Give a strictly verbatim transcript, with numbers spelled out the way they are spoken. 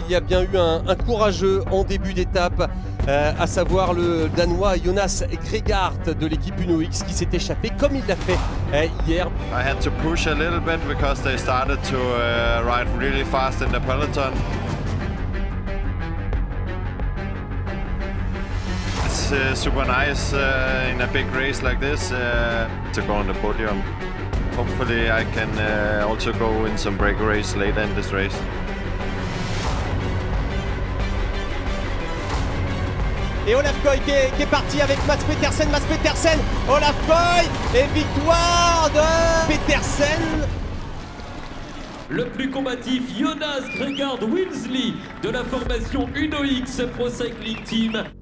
il y a bien eu un, un courageux en début d'étape, euh, à savoir le Danois Jonas Gregard de l'équipe Uno X qui s'est échappé comme il l'a fait euh, hier. I had to push a little bit because they started to uh, ride really fast in the peloton. It's uh, super nice uh, in a big race like this uh, to go on the podium. Hopefully I can uh, also go in some break race later in this race. Et Olaf Koy qui est, qui est parti avec Mads Petersen, Mads Petersen, Olaf Koy et victoire de Petersen. Le plus combatif Jonas Gregard Wilsley de la formation Uno X Pro Cycling Team.